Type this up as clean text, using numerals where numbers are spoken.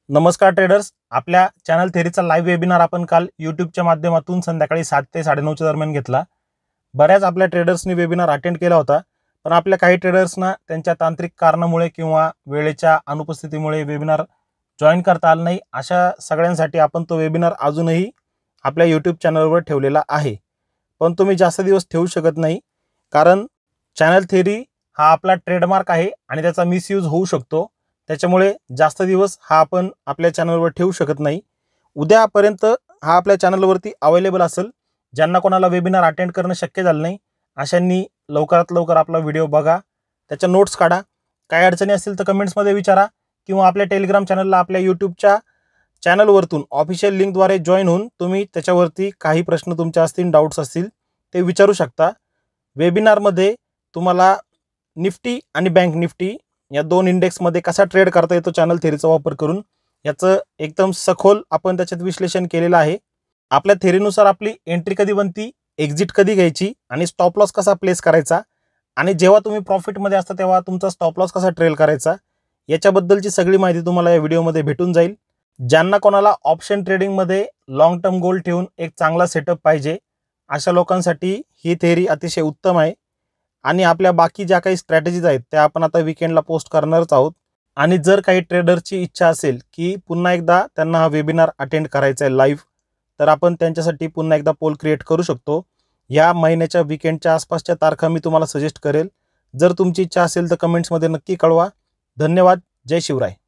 नमस्कार ट्रेडर्स, आपल्या channel थेरीचा live webinar आपण काल यूट्यूबच्या माध्यमातून संध्याकाळी 7 ते 9:30 दरम्यान घेतला। बऱ्याच आपल्या ट्रेडर्सनी वेबिनार अटेंड केला होता, पण आपल्या काही ट्रेडर्सना त्यांच्या तांत्रिक कारणामुळे किंवा वेळेच्या अनुपस्थितीमुळे वेबिनार जॉईन करता आलं नाही। अशा सगळ्यांसाठी आपण तो वेबिनार अजूनही आपल्या यूट्यूब चॅनलवर ठेवलेला आहे, पण तुम्ही जास्त दिवस ठेवू शकत नाही, कारण चॅनल थेरी हा आपला ट्रेडमार्क आहे आणि त्याचा मिसयूज होऊ शकतो। त्याच्यामुळे जास्त दिवस हा आपण आपल्या चॅनलवर ठेवू शकत नाही। उद्यापर्यंत हा आपल्या चॅनलवरती अवेलेबल असेल। ज्यांना कोणाला वेबिनार अटेंड करणं शक्य झालं नाही अशांनी लवकरात लवकर आपला व्हिडिओ बघा, त्याच्या नोट्स काढा, काही अडचणी असतील तर कमेंट्समध्ये विचारा किंवा आपल्या टेलिग्राम चॅनलला आपल्या यूट्यूबच्या चॅनलवरतून ऑफिशियल लिंकद्वारे जॉईन होऊन तुम्ही त्याच्यावरती काही प्रश्न तुमचे असतील, डाऊट्स असतील ते विचारू शकता। वेबिनारमध्ये तुम्हाला निफ्टी आणि बँक निफ्टी या दोन इंडेक्समध्ये कसा ट्रेड करता येतो चॅनल थेरीचा वापर करून याचं एकदम सखोल आपण त्याच्यात विश्लेषण केलेलं आहे। आपल्या थेरीनुसार आपली एंट्री कधी बनती, एक्झिट कधी घ्यायची आणि स्टॉप लॉस कसा प्लेस करायचा आणि जेव्हा तुम्ही प्रॉफिटमध्ये असता तेव्हा तुमचा स्टॉप लॉस कसा ट्रेल करायचा याच्याबद्दलची सगळी माहिती तुम्हाला या व्हिडिओमध्ये भेटून जाईल। ज्यांना कोणाला ऑप्शन ट्रेडिंगमध्ये लॉंग टर्म गोल ठेवून एक चांगला सेटअप पाहिजे अशा लोकांसाठी ही थेरी अतिशय उत्तम आहे। आणि आपल्या बाकी ज्या काही स्ट्रॅटेजीज आहेत त्या आपण आता वीकेंडला पोस्ट करणारच आहोत। आणि जर काही ट्रेडरची इच्छा असेल की पुन्हा एकदा त्यांना हा वेबिनार अटेंड करायचा आहे लाईव्ह, तर आपण त्यांच्यासाठी पुन्हा एकदा पोल क्रिएट करू शकतो। या महिन्याच्या वीकेंडच्या आसपासच्या तारखा मी तुम्हाला सजेस्ट करेल। जर तुमची इच्छा असेल तर कमेंट्समध्ये नक्की कळवा। धन्यवाद। जय शिवराय।